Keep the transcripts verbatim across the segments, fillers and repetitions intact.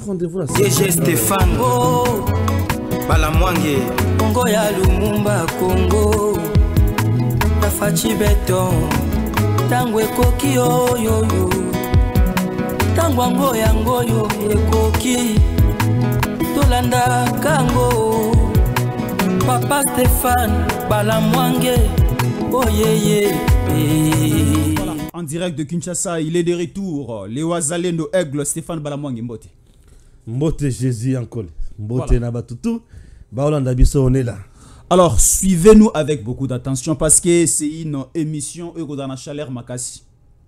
rendez-vous là. D G Stéphane Balamwange Congo ya Lumumba Congo Tafachi Beton Tangwe koki oyoyo Tangwa ngoya ngoyo ekoki Tolanda kango Papa Stéphane Balamwange Oh yeah yeah. Voilà, en direct de Kinshasa, il est de retour. Les Wazalendo Aigle Stéphane Balamwange Mbote. Mbote Jésus encore. Mbote voilà. Nabatutu. Baolanda biso on est là. Alors, suivez-nous avec beaucoup d'attention parce que c'est une émission Eurodana Chaleur Makassi.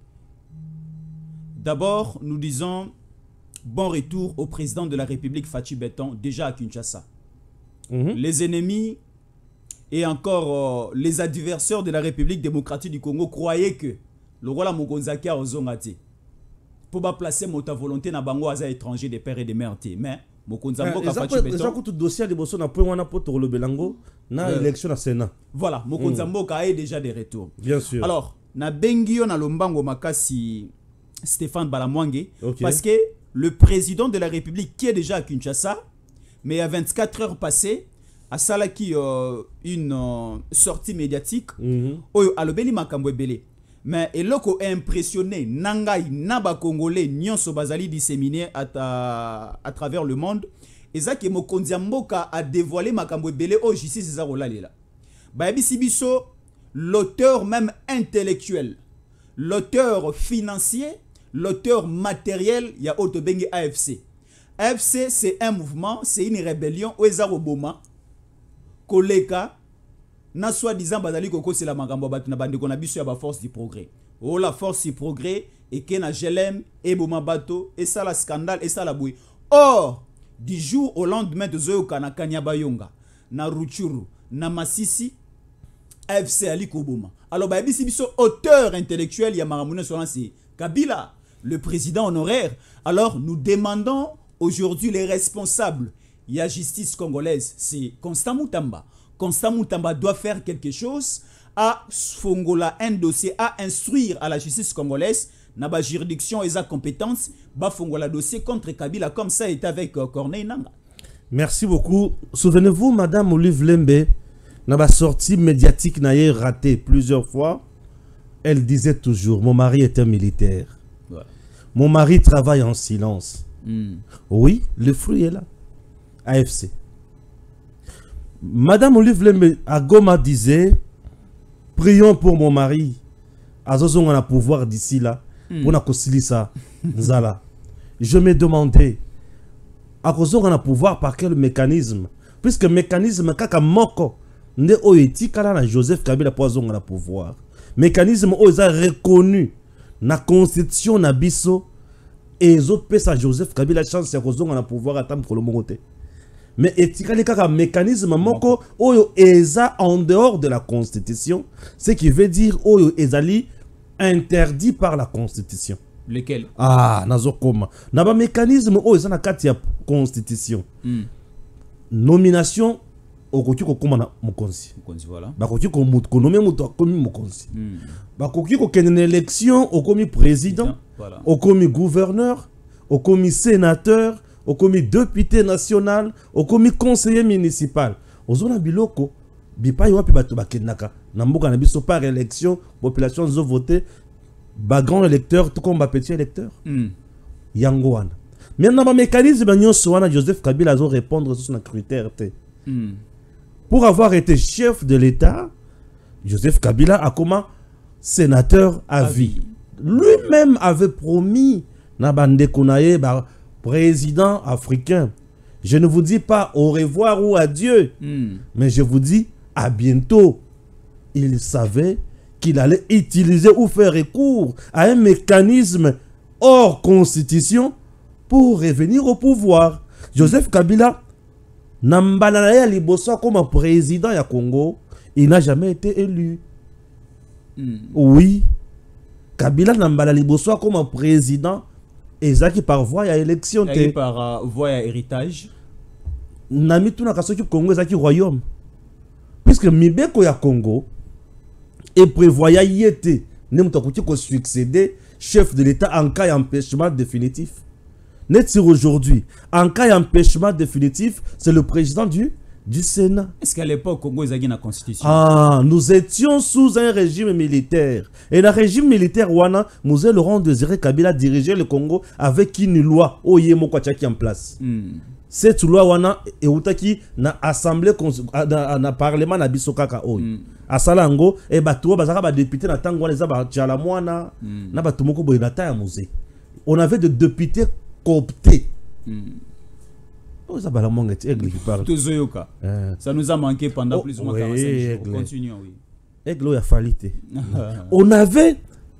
D'abord, nous disons bon retour au président de la République Fachi Beton, déjà à Kinshasa. Mm-hmm. Les ennemis et encore euh, les adversaires de la République démocratique du Congo croyaient que le roi Mokonzaki a ozongati pour pas placer mon ta volonté na bango aza étranger des pères et des mères mais Mokonzambo ka Fachi Beton déjà tout dossier de bosso na point wana poto le belango na élection na Sénat. Voilà, Mokonzambo ka est déjà de retour. Bien sûr. Alors, na bengio na lombango makasi Stéphane Balamwange okay. Parce que le président de la République qui est déjà à Kinshasa, mais à vingt-quatre heures passées, à Salaki euh, une euh, sortie médiatique, Oyo alobeli makambo ebele. Mais eloko est impressionné, nangai naba congolais nyonso bazali disséminé à, ta, à travers le monde. Et ça que Mokonzi Mboka a dévoilé makambo ebele au justice za rolalila. Ba ebisi biso l'auteur même intellectuel, l'auteur financier, l'auteur matériel, il y a Otobengi A F C. A F C, c'est un mouvement, c'est une rébellion. Oeza Oboma, Koleka, na soi-disant Bazali Koko, c'est la Magambo Batuna Bande qu'on a vu sur la force du progrès. Oh, la force du progrès, et Kena Jelem, et Boma Bato, et ça la scandale, et ça la bouille. Or, du jour au lendemain de Zoyoka, na Kanyabayonga, na Ruchuru, na Masisi, A F C Ali Koboma. Alors, bah, ici, auteur intellectuel, il y a Maramouna Solansi, Kabila, le président honoraire. Alors, nous demandons aujourd'hui les responsables. Il y a justice congolaise, c'est Constant Moutamba. Constant Moutamba doit faire quelque chose à Fongola, un dossier à instruire à la justice congolaise. Naba juridiction et sa compétence, ba Fongola dossier contre Kabila comme ça est avec euh, Corneille Nanga. Merci beaucoup. Souvenez-vous, Madame Olive Lembe, naba sortie médiatique n'a raté plusieurs fois. Elle disait toujours, mon mari est un militaire. Ouais. Mon mari travaille en silence. Mm. Oui, le fruit est là. A F C. Madame Olive Lembe à Goma disait, prions pour mon mari. Azozon on a pouvoir d'ici là. Mm. Pour na kosilisa nzala. Je me demandais, Azozon on a pouvoir par quel mécanisme? Puisque mécanisme kaka moko nde oeti kala na Joseph Kabila poison on a pouvoir. Mécanisme oza reconnu na constitution na biso et les autres pesa Joseph Kabila chance ya kozonga na pouvoir attendre pour le mongote. Mais etikali kaka mécanisme moko oyo eza en dehors de la constitution, ce qui veut dire oyo ezali interdit par la constitution. Lequel? Ah, nazokoma. Na ba mécanisme oyo eza na kati ya constitution. Mm. Nomination okoki kokoma na mokonzi. Mokonzi voilà. Bakoki ko nommer muto akomi mokonzi. Mm. Bakoki ko kene élection okomi président, voilà. Okomi gouverneur, okomi sénateur, okomi député national, okomi conseiller municipal. Ozona biloko bipai wapi bato bakenaka na mboka na biso par élection, population zo voter ba grand électeur tout comme ba petit électeur. Mm. Yango wana. Maintenant ba mécanisme nyonso wana Joseph Kabila zo répondre sur son critère té. Mm. Pour avoir été chef de l'État, Joseph Kabila a comment sénateur à vie. Lui-même avait promis Nabande Konaye, président africain. Je ne vous dis pas au revoir ou adieu, mm. mais je vous dis à bientôt. Il savait qu'il allait utiliser ou faire recours à un mécanisme hors constitution pour revenir au pouvoir. Joseph Kabila, Nambalaya Liboso comme président du Congo, il n'a jamais été élu. Mm. Oui. Kabila Nambala Liboso comme président, et ça qui par voie à élection. Et par euh, voie à héritage. Nami tout na kasoki Congo ça qui royaume. Puisque Mibeko ya Congo et prévoyait y était ne mutakuti ko succéder chef de l'État en cas d'empêchement définitif. net sur aujourd'hui. En cas d'empêchement définitif, c'est le président du, du Sénat. Est-ce qu'à l'époque, Congo, ils avaient une constitution? Ah, nous étions sous un régime militaire. Et dans le régime militaire, Wana, nous Laurent Désiré Kabila dirigeait le Congo avec une loi, Oyemo Kwachaki en place. Mm. Cette loi, Wana, et Outaki, na assemblée, na, na parlement, na bisokaka, Oy. Mm. À Salango, et Batou, Bazara, ba député, na Tango, les Aba, Tchalamwana, na Batumoko, Boyinata, ya Musée. On avait des députés cooptés. Mm. Oh, ça, aigle qui parle. Euh. Ça nous a manqué pendant oh, plus ou moins quarante-cinq oui, jours. Aigle. Continuons, oui. Aigle, il a fallu. On avait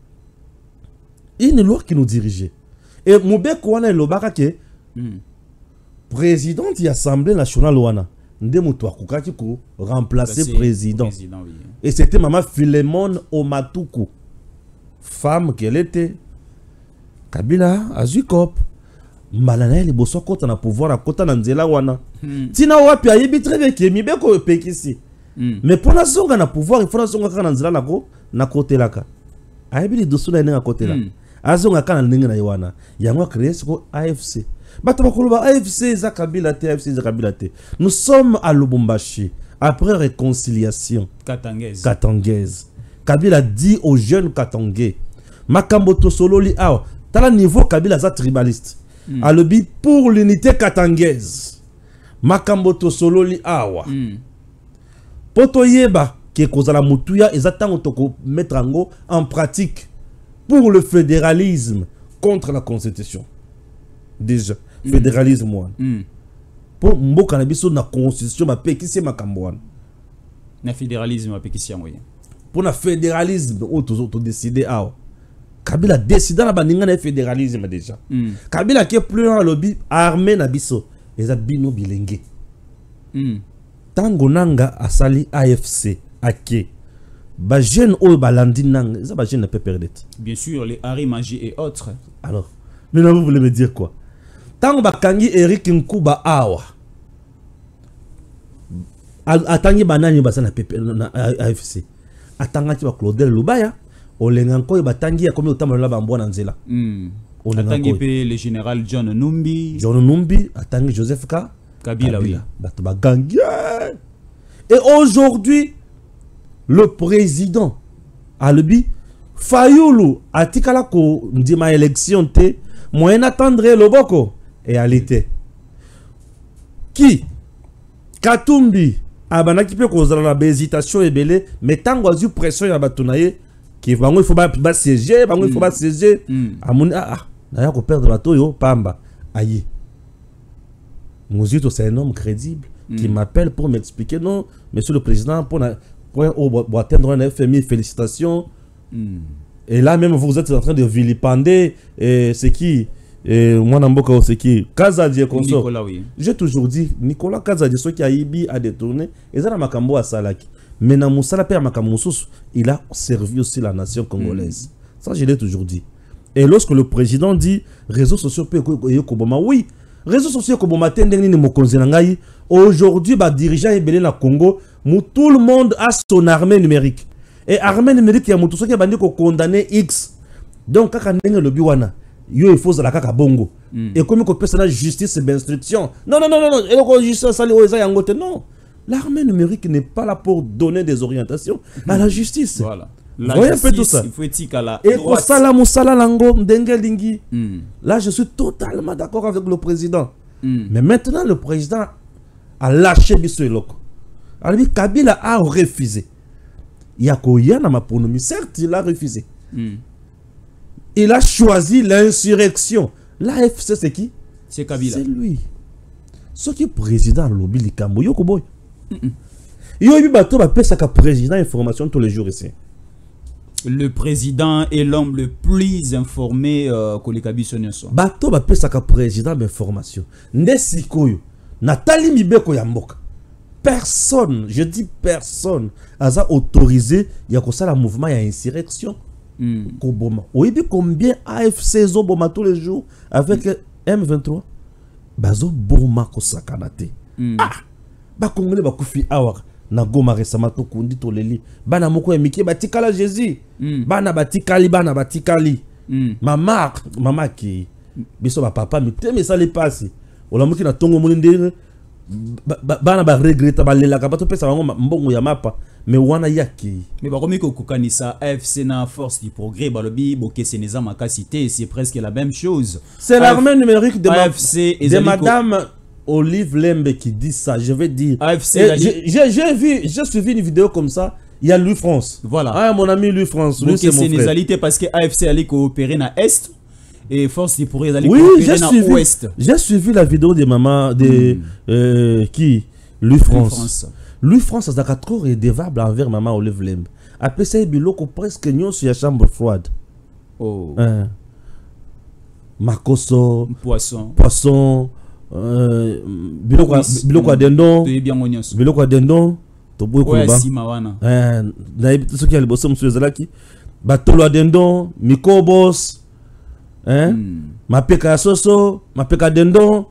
une loi qui nous dirigeait. Et Moubek Wana Lobaka qui est président de l'Assemblée nationale Wana. Ndemoutoua Koukakiko remplacé président. président oui. Et c'était Maman Philemon Omatuku. Femme qu'elle était. Kabila Azukop. Malana les bosso kota na pouvoir à kota na nzela wana. Tina wapi ayebi très bien que mibeko pekisi. Mais pour la songa na pouvoir il faut la songa kana nzela nako na côté laka. Ayebi li dosu na nga côté la. Azonga kana ndinga na wana. Yango créer ce A F C. Bato bakoloba A F C za Kabila te A F C za Kabila te. Nous sommes à Lubumbashi après réconciliation katangaise. Katangaise. Kabila dit aux jeunes katangais makambo to solo li awa. Tala niveau Kabila za tribaliste. Mm. A lobby pour l'unité katangaise. Makambo to solo li awa. Mm. Poto yeba ke kozala mutuya ezatanga toko mettre ango en pratique pour le fédéralisme contre la constitution. Déjà, mm. fédéralisme wana. Mm. Pour mboka na biso na constitution ba pekisi makambo wana. Na fédéralisme ba pekisi yango. Pour na fédéralisme o to to décider awa. Kabila décide la baninga na fédéralisme déjà. Mm. Kabila qui est plus dans le lobby armé na biso eza bino bilenge. Mm. Tango nanga asali A F C ake. Ba jeune o balandi nanga eza ba jeune na peut perdre. Bien sûr les Harry Magie et autres. Alors, mais vous voulez me dire quoi? Tango ba kangi Eric Nkuba awa. Atangi banani basa na A F C. Atangaki ba Claudel Lubaya. Olenganko batangi ya komi otama la bambwa na nzela. Mm. Atangi pe le général John Numbi. John Numbi, atangi Joseph Ka Kabila, oui. Bato bagangi. Et aujourd'hui, le président Albi Fayoulou atikala ko ndima élection te moyen attendre loboko etalité. Qui Katumbi abanaki pe kozala na hésitation ebele mais tango azu pression ya batunaye qui va il faut pas siéger, il faut pas siéger. Amoni ah ah, ko perdre bateau yo pamba. Aïe. Mouzito c'est un homme crédible qui m'appelle pour m'expliquer non, monsieur le président pour pour atteindre un F M I félicitations. Et là même vous êtes en train de vilipender et c'est qui et moi Namboka c'est qui Kazadi consort. J'ai toujours dit Nicolas Kazadi ce qui a ibi a détourné et ça na makambo a salaki. Mais dans Moussala Père Makamoussous, il a servi aussi la nation congolaise. Mm. Ça, je l'ai toujours dit. Et lorsque le président dit réseaux sociaux peut Koboma, oui, réseaux sociaux Koboma, aujourd'hui, bah, dirigeant et belé na Congo, tout le monde a son armée numérique. Et armée numérique, il y a tout ce qui a bandé condamné X. Donc, quand on a le biwana, il faut la kaka bongo. Et comme on peut faire la justice et l'instruction. Non, non, non, non, non, et donc, justice, ça, non. L'armée numérique n'est pas là pour donner des orientations mmh. à la justice. Voilà. La Voyez justice, un peu tout ça. Il faut éthique à la et au salam lango lingi. Mm. Là, je suis totalement d'accord avec le président. Mm. Mais maintenant, le président a lâché Bisso et Loko. Alors, Kabila a refusé. Il y a Koya dans ma pronomie. Certes, il a refusé. Mm. Il a choisi l'insurrection. L'A F C, c'est qui? C'est Kabila. C'est lui. Ce qui est président, Lobi Likambo, Yoko Boy. Il y a eu bateau va passer à président information tous les jours ici. Le président est l'homme le plus informé que les Kabisoniens. Bateau va passer à président d'information. Nesikoyo Nathalie Mibeko Yamboka. Personne, je dis personne, a autorisé il y a comme ça le mouvement il y a insurrection. Koboma. Oui, combien A F C Zoboma tous les jours avec M vingt-trois. Bazo Boma Kosakanate. Ah. Ba Congolais ba kufi awak na Goma récemment to kundi to leli bana moko ya miki batikala Jésus mm. bana batikali bana batikali mm. mama mama ki biso ba papa mi te mais ça les passe on l'a moki na tongo muninde bana ba regreta ba lela ka bato pesa bango mbongo ya mapa mais wana yaki mais ba komi ko kukanisa A F C na force du progrès balobi bokese neza makasité c'est presque la même chose. C'est l'armée numérique de A F C de madame Olive Lembe qui dit ça, je vais dire. A F C j'ai vu, j'ai suivi une vidéo comme ça. Il y a Louis France. Voilà. Ah, mon ami Louis France. Lui, c'est mon frère. Parce que A F C allait coopérer dans Est et Force du Progrès allait oui, coopérer dans Ouest. J'ai suivi la vidéo de maman de mm. euh, qui Louis France. Louis France. Louis France a trop redevable envers maman Olive Lembe. Après ça, il y a presque nous sur la chambre froide. Oh. Hein. Makoso. Poisson. Poisson. Euh, biloko adendon biloko adendon toboy ko ba eh na ce qui a le bosom sur zalaki batolo adendon mikobos hein mapeka soso mapeka dendon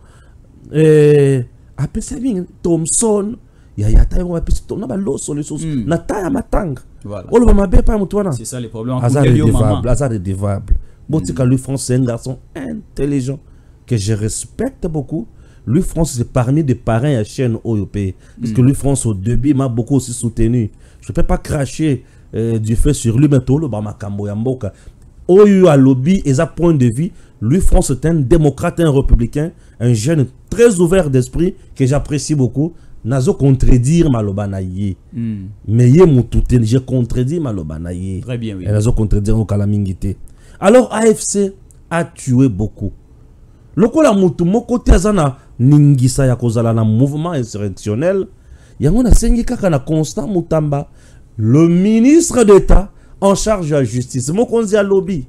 eh apesa bien Thomson ya ya tayo wa pisi tona ba loso le soso na taya matanga voilà olo ba mabe pa mutwana c'est ça le problème hasard dévable hasard dévable botika lui France c'est un garçon intelligent que je respecte beaucoup. Louis France, c'est parmi des parrains à chaîne O U P. Parce mm. que Louis France, au début, m'a beaucoup aussi soutenu. Je ne peux pas cracher euh, du fait sur lui, mais tout le Bamakambo Yamboka. O U A lobby et à point de vue, Louis France est un démocrate, un républicain, un jeune très ouvert d'esprit que j'apprécie beaucoup. Nazo contredire Malobanaye. Mm. Mais yé moutouté, j'ai contredit Malobanaye. Très bien, oui. Et Nazo contredire au Kalamingité. Alors, A F C a tué beaucoup. Lokola mutu moko te azana ningisa ya kozala na mouvement insurrectionnel yango na sengi kaka na Constant Mutamba le ministre d'État en charge de la justice mokonzi ya lobby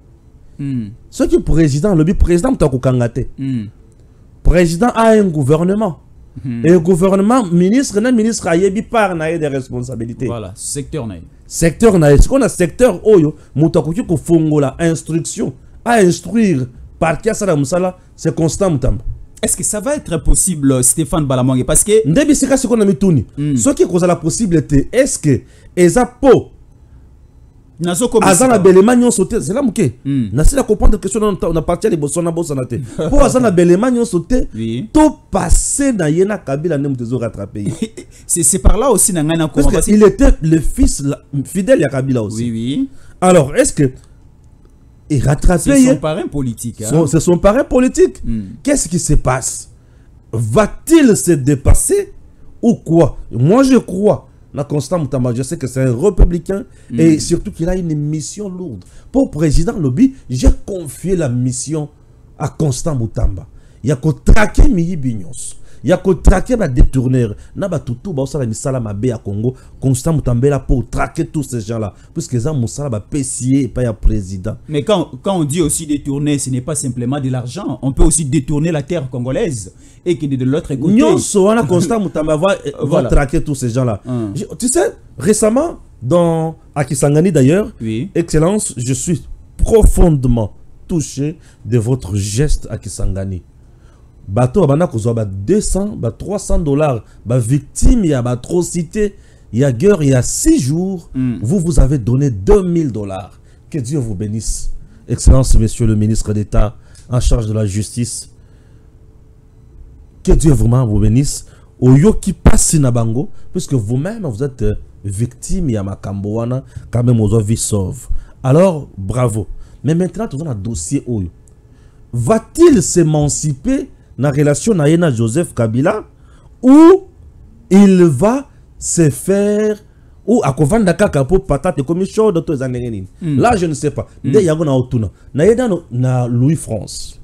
mm. ce qui président lobby président mutako kangate mm. président a un gouvernement mm. et le gouvernement ministre na ministre ayebi par na des responsabilités voilà secteur na secteur na ce qu'on a secteur oyo mutako ki ko fongola instruction à instruire par qui ça musala c'est Constant Mutamba. Est-ce que ça va être possible Stéphane Balamongue parce que ndebi sika ce qu'on a mis tourné ce qui cause la possibilité est-ce que ezapo nazo comme azana belema nyonso te c'est là muke na sila comprendre question on a parti les bosona bosana te pour azana belema nyonso te to passer na yena Kabila ne mutezo rattraper c'est c'est par là aussi na ngana parce que il était le fils fidèle à Kabila aussi oui oui alors est-ce que et rattraper c'est son parrain politique hein? C'est son parrain politique mm. Qu'est-ce qui se passe? Va-t-il se dépasser ou quoi? Moi je crois na Constant Mutamba, je sais que c'est un républicain mm. et surtout qu'il a une mission lourde. Pour président lobby, j'ai confié la mission à Constant Mutamba. Il y a qu'à traquer Miyi Binyos. Il y a qu'à traquer ma détourneur. Naba toutou ba osala misala mabe à Congo. Constant Mutamba là pour traquer tous ces gens là. Puisque ça musala ba pessier et pas un président. Mais quand, quand on dit aussi détourner, ce n'est pas simplement de l'argent. On peut aussi détourner la terre congolaise et qui est de l'autre côté. Nyon soana Constant Mutamba va, voilà. va traquer tous ces gens là. Hum. Je, tu sais, récemment dans à Kisangani d'ailleurs, oui. Excellence, je suis profondément touché de votre geste à Kisangani. Bateau abana kozwa ba deux cents ba trois cents dollars ba victime ya ba atrocité il y a guerre il y a six jours mm. vous vous avez donné deux mille dollars. Que Dieu vous bénisse. Excellence monsieur le ministre d'État en charge de la justice, que Dieu vraiment vous bénisse. Oyo qui passe na bango puisque vous-même vous êtes victime ya makambo wana quand même aux vie sauve. Alors bravo. Mais maintenant tout un dossier oyo va-t-il s'émanciper dans la relation avec Joseph Kabila ou il va se faire ou à kovanda kaka pour patate comme chaud de tous les là je ne sais pas mm. Dès yago na otuna na yeda na Louis France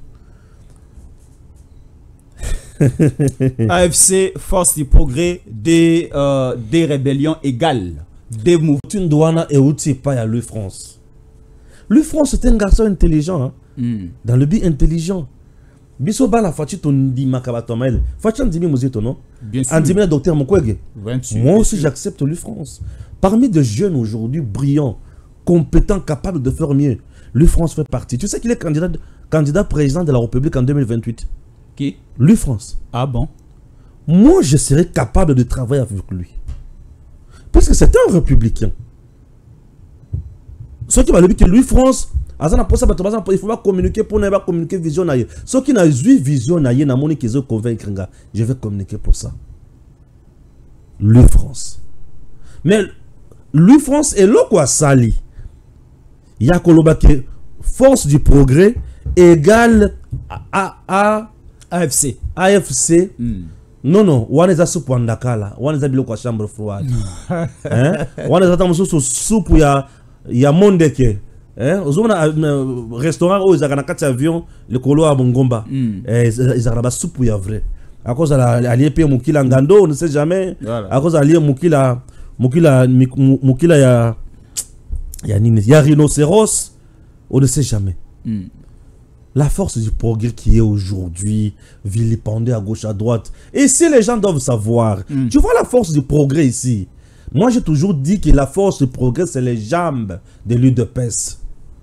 A F C force du progrès des euh, des rébellions égales des mouvements douana et outil pas à Louis France. Louis France est un garçon intelligent hein? Mm. Dans le but intelligent. Biso bala fachi ton di makabatomel. Fachi andimi mozito non? Bien sûr. Andimi docteur Mokwege. Moi aussi j'accepte Louis France. Parmi des jeunes aujourd'hui brillants, compétents, capables de faire mieux, Louis France fait partie. Tu sais qu'il est candidat candidat président de la République en deux mille vingt-huit. Qui? Louis France. Ah bon? Moi je serais capable de travailler avec lui. Parce que c'est un républicain. Ce qui m'a dit que Louis France Azana pour ça, il faut pas communiquer pour ne pas communiquer vision naïe. Ceux qui n'ont eu vision naïe, n'a moni qu'ils ont convaincre, je vais communiquer pour ça. Lui France. Mais lui France est là quoi sali. Il y a que force du progrès égale à, à, à A F C. A F C. Mm. Non, non, on est à soupe en dakala, on est à bilo kwa chambre froide. Hein? On est à tamusu sous soupe ya ya monde ke. Hein? Aux hommes restaurant où ils ont un avion, le colo à Bongomba. Ils ont un soupe ya vrai. À cause de l'allié Moukila Ngando, on ne sait jamais. À cause de l'allié Moukila, Moukila, Moukila ya ya nini, ya rhinocéros, on ne sait jamais. Mm. La force du progrès qui est aujourd'hui vilipendée à gauche, à droite. Et si les gens doivent savoir, mm. tu vois la force du progrès ici. Moi, j'ai toujours dit que la force du progrès, c'est les jambes de l'U D P S.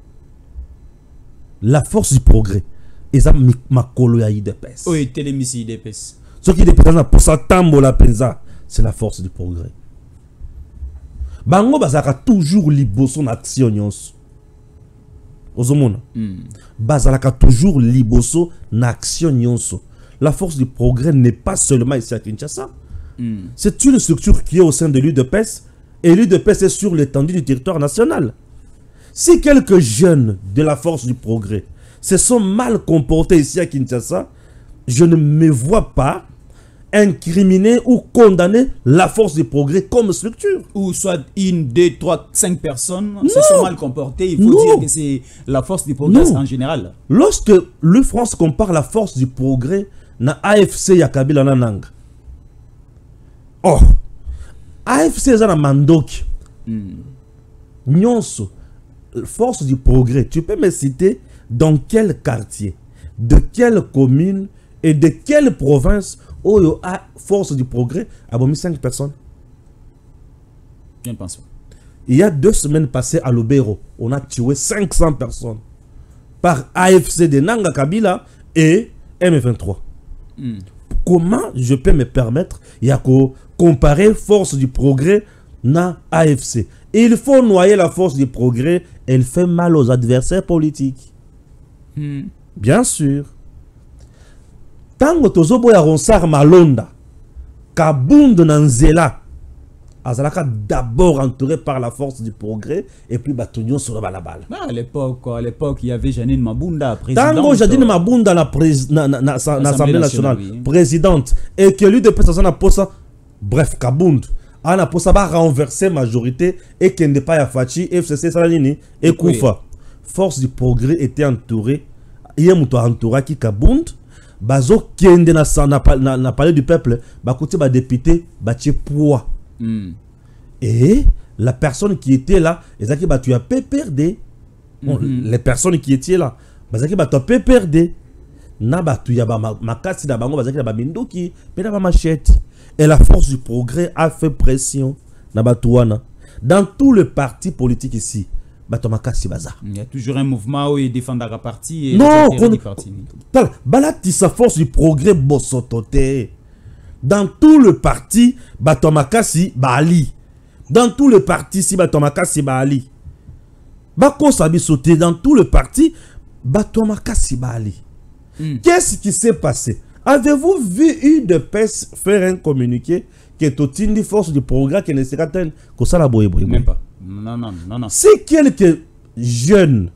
La force du progrès. Et ça, ma colo ya I D P S. Oui, télémisi I D P S. Ce qui est pour ça, tambo la penza, c'est la force du progrès. Bango bazaka toujours libo son action nyonso. Ozomona. Mm. Bazalaka toujours liboso na action nyonso. La force du progrès n'est pas seulement ici à Kinshasa. Mm. C'est une structure qui est au sein de l'U D P S et l'U D P S est sur l'étendue du territoire national. Si quelques jeunes de la force du progrès se sont mal comportés ici à Kinshasa, je ne me vois pas incriminer ou condamner la force du progrès comme structure. Ou soit une, deux, trois, cinq personnes non. se sont mal comportées. Il faut non. dire que c'est la force du progrès non. en général. Lorsque le France compare la force du progrès na A F C ya Kabila Nanang. Oh, A F C est un mandoki. Nyonso, force du progrès. Tu peux me citer dans quel quartier, de quelle commune et de quelle province où il y a force du progrès a mis cinq personnes. Je ne pense pas. Il y a deux semaines passées à Lobero, on a tué cinq cents personnes par A F C de Nanga Kabila et M vingt-trois. Mm. Comment je peux me permettre il y a que comparer force du progrès na A F C? Et il faut noyer la force du progrès, elle fait mal aux adversaires politiques. Mm. Bien sûr. Tango tozobo ya Ronsard Malonda, Kabund Nanzela, Azalaka d'abord entouré par la force du progrès et puis Batunion sur le balabal. À l'époque, à l'époque, il y avait Janine Mabunda, présidente. Tango Janine Mabunda, la l'Assemblée nationale, oui. présidente, et que lui de personne a posé, bref, Kabund, a posé à renverser majorité et qu'il n'est pas à Fachi, F C C Salanini et Koufa. Force du progrès était entourée, il y a un entouré qui Kabund. Bazo kende na na na palais du peuple, ba côté ba député, ba tché poids. Mm. Et la personne qui était là, ezaki ba tu as P P R D. Mm -hmm. Les personnes qui étaient là, bazaki ba tu P P R D. Na ba tu ya ba makasi na bango bazaki na ba mindoki, pe na ba machette. Et la force du progrès a fait pression na ba tuana. Dans tout le parti politique ici. Il y a toujours un mouvement où il défend la partie et non, du parti. Balati sa force du progrès bossotote. Dans tout le parti, Batomakasi Bali. Dans tout le parti, si Batomakasi Bali. Bako sabi sauter dans tout le parti, Batomakasi Bali. Mm. Qu'est-ce qui s'est passé? Avez-vous vu U D P S faire un communiqué qui est au tindi force du progrès qui ne sera tel que ça la boye boye? Même pas. Non, non, non, non. Si quelques jeunes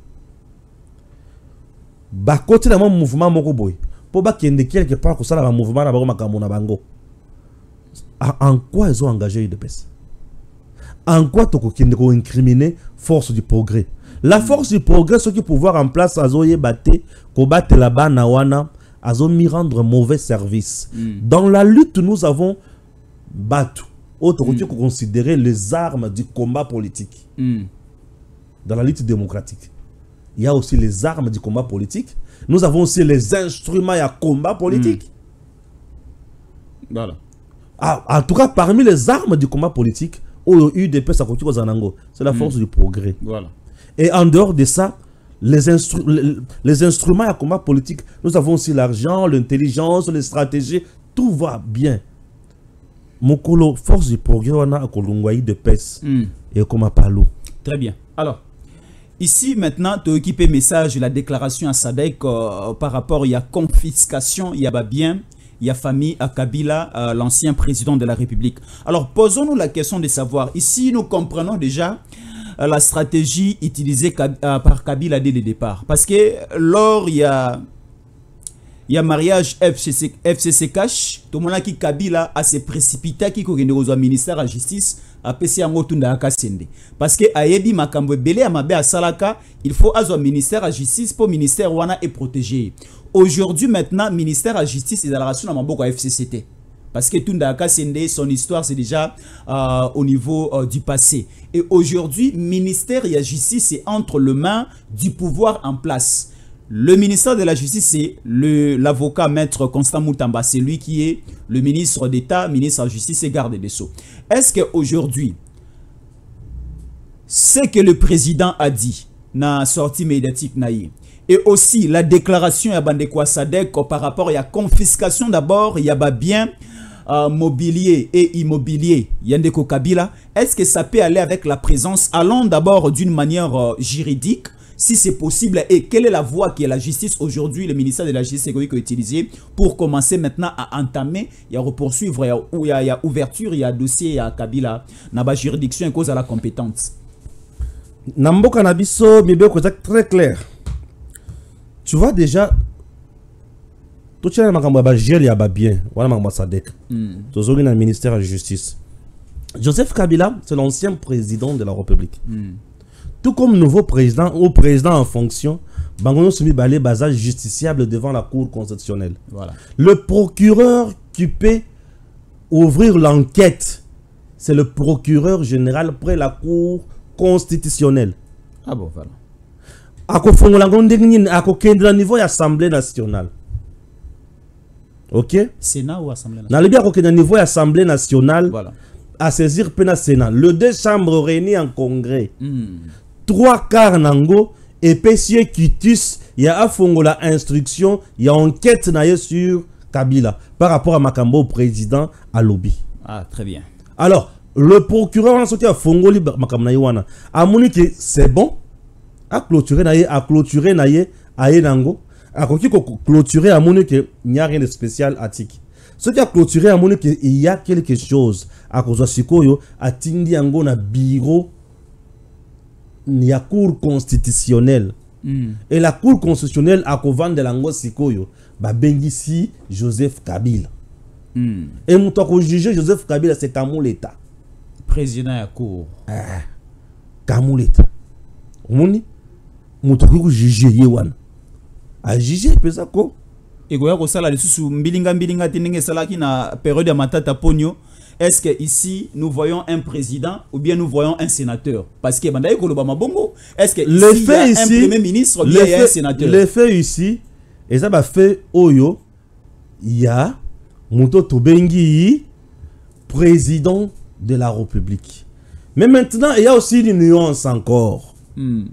ba côté dans mon mouvement moko boy pour ba kende quelque part que ça la mouvement na bango na bango, en quoi ils ont engagé U D P S? En quoi to kende ko incriminer force du progrès? La force du progrès, ceux qui pouvoir en place azoye baté ko battre là-bas na wana azo mi rendre mauvais service. Mm. Dans la lutte nous avons battu autre mm. considérer les armes du combat politique. Mm. Dans la lutte démocratique, il y a aussi les armes du combat politique. Nous avons aussi les instruments à combat politique. Mm. Voilà. Ah, en tout cas, parmi les armes du combat politique, U D P S c'est la force mm. du progrès. Voilà. Et en dehors de ça, les, instru les, les instruments à combat politique, nous avons aussi l'argent, l'intelligence, les stratégies, tout va bien. Mokolo, force du progrès, on a à Kolungwaï de P E S. Mm. Et comme à Palou. Très bien. Alors, ici maintenant tu occupé message la déclaration à Sadek euh, par rapport il y a confiscation il y a bien il y a famille à Kabila euh, l'ancien président de la République. Alors posons-nous la question de savoir ici nous comprenons déjà euh, la stratégie utilisée euh, par Kabila dès le départ parce que lors il y a il y a mariage F C C, F C C cash tout le monde qui Kabila a se précipité qui ko au ministère de la justice a P C yango tunda akasende parce que ayebi makambo belé amabe a salaka il faut azo ministère de la justice pour ministère wana est protégé. Aujourd'hui maintenant ministère de la justice et de la relation à maboko F C C T parce que tunda akasende son histoire c'est déjà euh, au niveau euh, du passé et aujourd'hui ministère de la justice est entre les mains du pouvoir en place. Le ministère de la Justice, c'est l'avocat maître Constant Moutamba, c'est lui qui est le ministre d'État, ministre de la Justice et garde des Sceaux. Est-ce qu'aujourd'hui, ce que le président a dit dans la sortie médiatique, et aussi la déclaration de Sadek par rapport à la confiscation d'abord, il y a bien euh, mobilier et immobilier, Yandeko Kabila, est-ce que ça peut aller avec la présence, allons d'abord d'une manière euh, juridique, si c'est possible, et quelle est la voie que la justice aujourd'hui, le ministère de la justice économique a utilisé pour commencer maintenant à entamer et à poursuivre, il y a, il y a ouverture, il y a dossier, il y a Kabila, il y a juridiction et cause à la compétence. Nambo Kanabiso, c'est très clair. Tu vois déjà, tout le monde a géré bien, voilà l'ambassadeur. Tu as le ministère de la justice. Joseph Kabila, c'est l'ancien président de la République. Mm. Tout comme nouveau président ou président en fonction, Bangono soumis balé basage justiciable devant la Cour constitutionnelle. Voilà. Le procureur qui peut ouvrir l'enquête, c'est le procureur général près la Cour constitutionnelle. Ah bon, voilà. Ako fongolango ndengini ako kendra niveau ya Assemblée nationale. OK? Sénat ou Assemblée nationale? Na libia ako kendra niveau ya Assemblée nationale. Voilà. À saisir pena Sénat. Le deux chambres réunies en congrès. Mm. Trois quarts nango et Pessier Kitus, il y a la instruction, il y a enquête sur Kabila par rapport à Makambo au président à lobby. Ah, très bien. Alors, le procureur a sorti à Fongoli Makamnaïwana. A moni que c'est bon, à clôturer naïe, à clôturer naïe, à Enango, à clôturer à moni que il n'y a rien de spécial à Tiki. Ce qui a clôturé à moni que il y a quelque chose à cause de Sikoyo, à Tindi Ango na bureau. Il y a cour constitutionnelle. Mm. Et la cour constitutionnelle a couvert de l'ango sikoyo ba bengisi Joseph Kabila. Mm. Et mon temps juger Joseph Kabila c'est Kamouleta. Président de la cour. Ah, Kamouleta. Omoni mon temps juger yewan. A juger pesa ko. Et goya ko sala sous mbilinga mbilinga tinenge sala ki na période de matata ponyo. Est-ce que ici nous voyons un président ou bien nous voyons un sénateur? Parce que Bandaye Kolobama Bongo, est-ce que ici, le il y fait a ici, un premier ministre ou bien il y a un sénateur? Le fait ici, et ça va faire Oyo, il y a Mouto Tobengi, président de la République. Mais maintenant, il y a aussi une nuance encore. Hmm.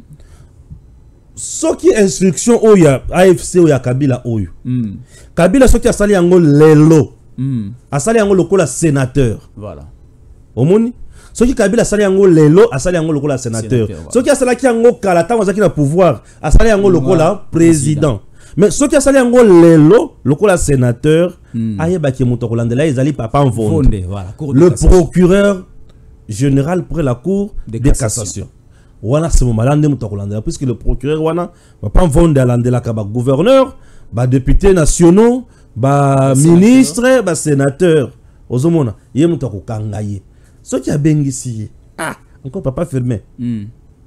Ce qui est instruction Oya, A F C Oya Kabila Oyo. Hmm. Kabila, ce qui a sali en lelo. Mm. Asali yango lokola sénateur. Voilà. Omoni soki Kabila asali yango lelo asali yango lokola sénateur. Voilà. Soki asali yango kala tango azaki na pouvoir asali yango lokola président. Mais soki asali yango lelo lokola sénateur mm. ayeba ki muto kolandela ezali papa Mvonde. Voilà. Le procureur général près la cour de, de cassation. cassation. Wana c'est mon malande muto kolandela puisque le procureur wana papa Mvonde alandela ka ba gouverneur, ba députés nationaux, ba ministre, ba sénateur. Ozomona, yé muto ko kangaye. Ce qui a bengisi. Ah, encore papa firmé. Mm.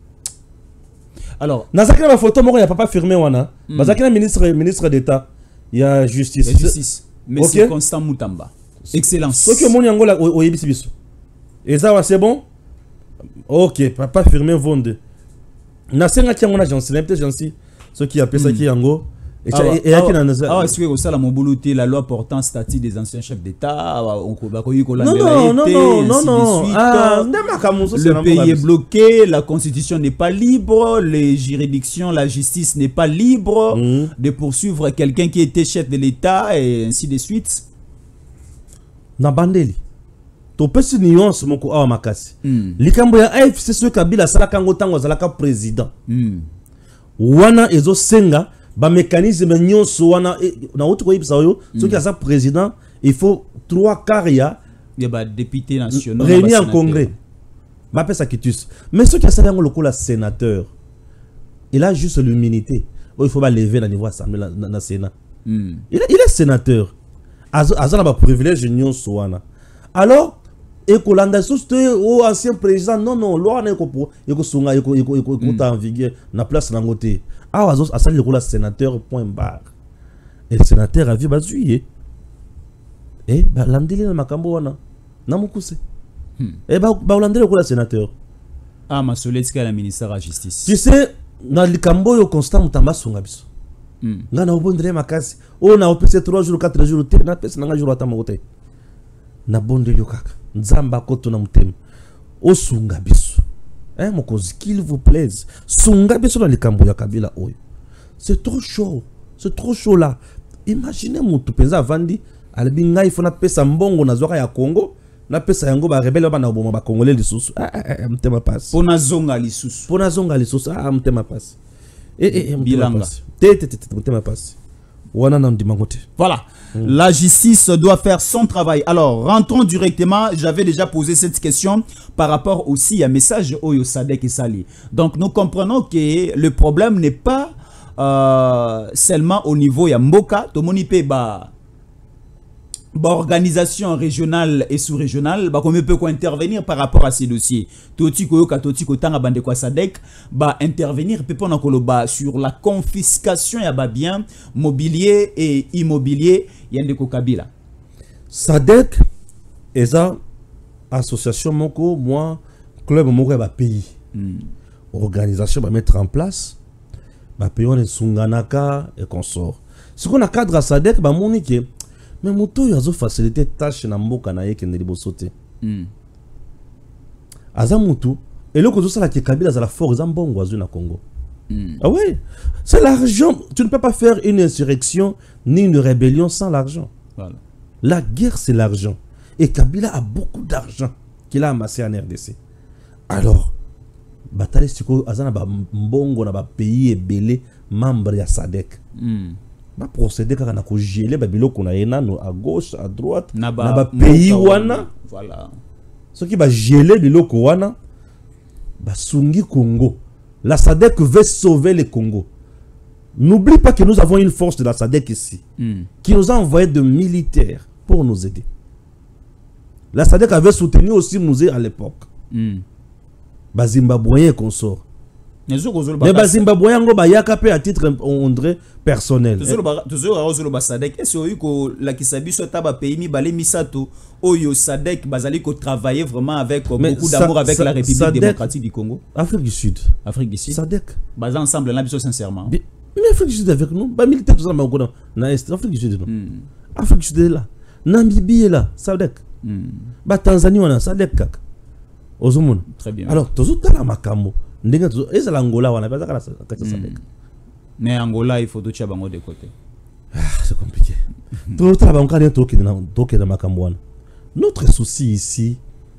Alors, nazakina ma photo moko ya papa firmé wana. Mm. Bazakina ministre ministre d'état, il y a justice. Il y a justice. Monsieur okay. Constant Moutamba. Excellence. Ce qui moni angola o yebisi biso. Et ça c'est bon? OK, papa firmé Vonde. Na senga ki ngona jansi, peut-être jansi. Ce qui appelle ça qui yango. Et ah, et ah, ah, est-ce que au la mobilité la loi portant statut des anciens chefs d'État on va non non non non non non ah, le pays est bloqué, la constitution n'est pas libre, les juridictions, la justice n'est pas libre mm. de poursuivre quelqu'un qui était chef de l'État et ainsi de suite. Na bandeli to pesi nuance moko awa makasi mm. likambo ya A F C so Kabila sala kango tango zalaka président mm. wana ezo senga ba mécanisme nyonso wana e, na utu ko yibisa oyo mm. soki asa président il faut trois quarts ya ya ba député national réunis en congrès ba pesa kitus mais soki asa yango lokola sénateur il a juste l'humilité il faut ba lever na niveau assemblée na, na sénat mm. il, est, il est sénateur azo azo na ba privilège nyonso wana alors et que l'andassoute au ancien président non non loi n'est que pour et que songa et que et que et que en vigueur na place na côté ah azo asali le sénateur point barre et le sénateur a vu bazuye et ba landeli na makambo wana na mukuse et ba ba landeli le sénateur ah ma soletika la ministère de la justice tu sais na likambo yo constant mutamba songa biso nga na obondre makasi o na opese trois jours quatre jours te na pese na jour atama côté na bonde yo kaka nzamba koto na mutema osunga biso hein mokozi qu'il vous plaise sunga biso na likambo ya Kabila oyo c'est trop chaud c'est trop chaud là imaginez mutu penza vandi albi ngai fona pesa mbongo na zwaka ya Congo na pesa yango ba rebelle ba na oboma ba congolais lisusu ah ah mutema passe pona zonga lisusu pona zonga lisusu ah mutema passe eh eh bilanga te te te mutema passe wana na ndimangote voilà. Mmh. La justice doit faire son travail. Alors, rentrons directement. J'avais déjà posé cette question par rapport aussi à un message Oyo Sadek et Sali. Donc, nous comprenons que le problème n'est pas euh, seulement au niveau ya Mboka. Tomonipe ba ba organisation régionale et sous-régionale, bah comme peut intervenir par rapport à ces dossiers. Toti koyo katoti ko tanga bande kwa Sadek ba intervenir peut pas koloba sur la confiscation ya ba biens mobilier et immobilier yande ko Kabila. Sadek eza association moko moi club moko ba pays. Mm. Organisation va mettre en place ba pays on sunganaka et consort. Ce qu'on a cadre à Sadek ba monique mais moto yo azo faciliter tâche na mboka na yeke ndeli bosote mm. aza mutu et le ko sala ki Kabila za la force en bongo azu na Congo mm. ah ouais c'est l'argent tu ne peux pas faire une insurrection ni une rébellion sans l'argent voilà. La guerre c'est l'argent et Kabila a beaucoup d'argent qu'il a amassé en R D C alors bataille siko azana ba mbongo na ba pays ebele membre ya Sadek mm. ba procéder quand on a gelé ba biloko na yena à gauche à droite na ba pays wana voilà ce qui va geler biloko wana ba sungi Congo. La Sadek veut sauver le Congo. N'oublie pas que nous avons une force de la Sadek ici mm. qui nous a envoyé de militaires pour nous aider. La Sadek avait soutenu aussi Mouzé à l'époque mm. ba Zimbabwéen consort. Mais ba Zimbabwe ngo ba yaka pe à titre André personnel. Toujours à ba Sadek est-ce que la kisabi so taba pays mi balé misato oyo Sadek bazali ko travailler vraiment avec mais beaucoup d'amour avec sa, la République Sadek, démocratique du Congo. Afrique du Sud. Afrique du Sud. Sadek. Bas ensemble là biso sincèrement. Mais Afrique du Sud avec nous, ba militaire tout ça ma ngona na est Afrique du Sud non. Mm. Afrique du Sud est là. Namibie est là, Sadek. Mm. Ba Tanzanie on a Sadek kaka. Ozomon. Très bien. Alors tozo tala makambo. Ndenga tozo eza Angola wana baza kala kata Sadek. Mais Angola il faut tout chabango de côté. Ah, c'est compliqué. Tout tala bango kana toke na toke na makambo wana. Notre souci ici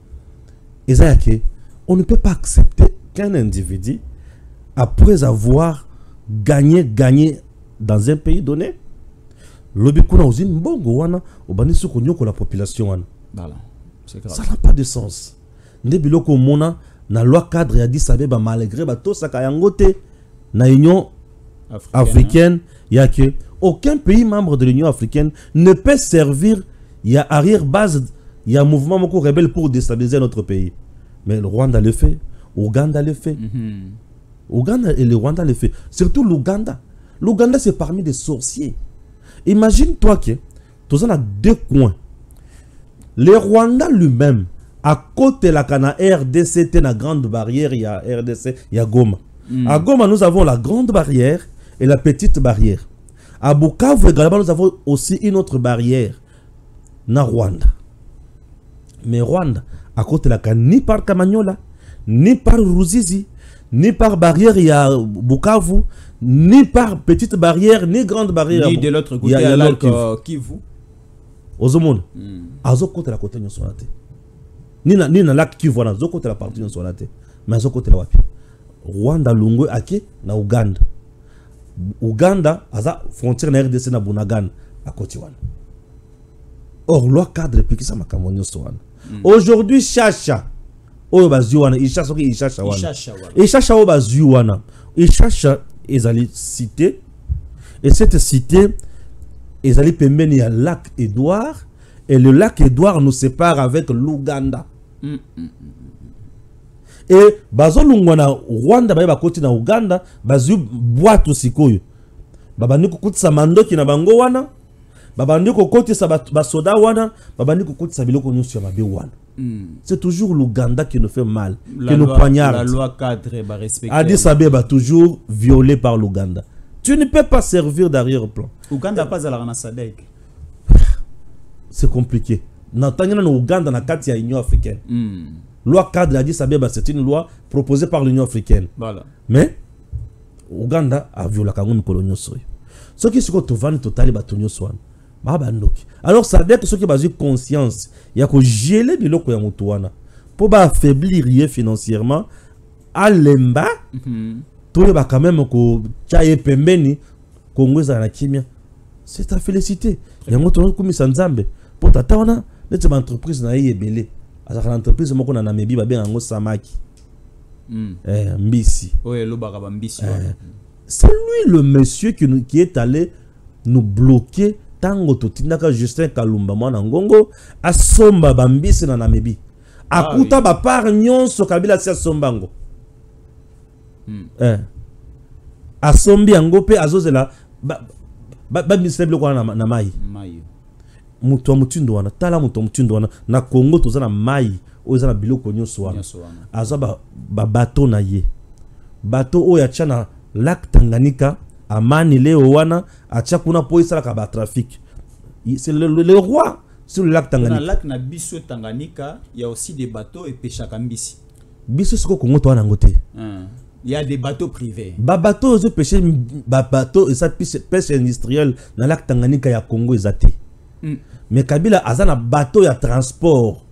est que on ne peut pas accepter qu'un individu après avoir gagné gagné dans un pays donné lobi kuna uzini mbongo wana obani soko nyoko la population wana. Voilà. Ça n'a pas de sens. Ndebiloko mona na loi cadre ya Addis Abeba malgré ba to saka yangote na Union africaine, africaine il y a que aucun pays membre de l'Union africaine ne peut servir il y a arrière base il y a un mouvement moko rebelle pour déstabiliser notre pays. Mais le Rwanda le fait, Ouganda le fait. Mm-hmm. Ouganda et le Rwanda le fait, surtout l'Ouganda. L'Ouganda c'est parmi des sorciers. Imagine-toi que tu as deux coins. Le Rwanda lui-même à côté de la Cana R D C, la grande barrière, il y a R D C, il y a Goma. Mm. À Goma, nous avons la grande barrière et la petite barrière. À Bukavu, également, nous avons aussi une autre barrière, na Rwanda. Mais Rwanda, à côté de la Cana, ni par Kamanyola, ni par Ruzizi, ni par barrière, il y a Bukavu, ni par petite barrière, ni grande barrière. Ni de l'autre côté, il y a, il y a Kivu. Kivu. Ozomon, à ce côté, la côté, nous sommes ni na ni na lac Kivu wana zoko te la partie nyonso wana te mais zoko te la wapi Rwanda lungwe ake na Uganda Uganda aza frontière na R D C na Bunagana à côté wana or loi cadre epekisa makambo nyonso wana aujourd'hui chacha oyo bazwi wana ichacha soki ichacha wana ichacha oyo bazwi wana ichacha ezali cité et cette cité ezali pembeni ya lac Edouard et le lac Edouard nous sépare avec l'Ouganda mm, mm, mm. Et bazolungwa na Rwanda baye bakoti na Uganda bazwi bwato sikoyo babandi kokutisa mandoki na bango wana babandi kokotisa basoda wana babandi kokotisa biloko nyonso ya mabe wana. Mm. C'est toujours l'Ouganda qui nous fait mal, la qui loi, nous poignarde. La loi cadre va respecter. Addis Abeba toujours violé par l'Ouganda. Tu ne peux pas servir d'arrière-plan. Ouganda pas à la Sadek. C'est compliqué. N'entendons pas Ouganda na kati ya Union africaine. Mm. Loi cadre Addis Abeba c'est une loi proposée par l'Union africaine. Voilà. Mais Ouganda a violé la kangouni kolonio soyo. Ce qui se compte au van total batonio soan. Alors ça veut dire que ceux qui ont conscience, il y a que geler de l'eau pour pas affaiblir financièrement à l'emba, tout le monde quand même que chaye pembeni Congo za na kimia. C'est ta félicité. Il y a un autre comme Sanzambe pour tata wana net entreprise na yebele. Asa entreprise moko na Namibie ba benga ngo samaki. Eh mbisi. Ouais, lo baka ba mbisi. C'est lui le monsieur qui, nous, qui est allé nous bloquer tango totindaka Justin Kalumba mwana ngongo asomba bambisi na Namibie. Akuta ah, oui. Ba par nyonso Kabila si asombango. Hmm. Eh. Asombi yango pe azozela ba ba, ba ministre kwa na, na mai. Mai. Muto mutindo wana tala muto mutindo wana na Congo tozana mai ozana biloko nyonso wana. Azo ba, ba bateau na ye. Bateau oya chana lac Tanganyika amani leo wana achakuna poisa la kaba trafic. C'est le, le, le roi sur le lac Tanganyika. Dans le lac na biso Tanganyika, il y a aussi des bateaux et pêche à Kambisi. Biso siko Congo to wana ngote. Il y a des bateaux privés. Ba bateaux zo pêcher ba bateaux et ça pêche industrielle dans le lac Tanganyika ya Congo ezate. Mm. Mais Kabila azana bateau ya transport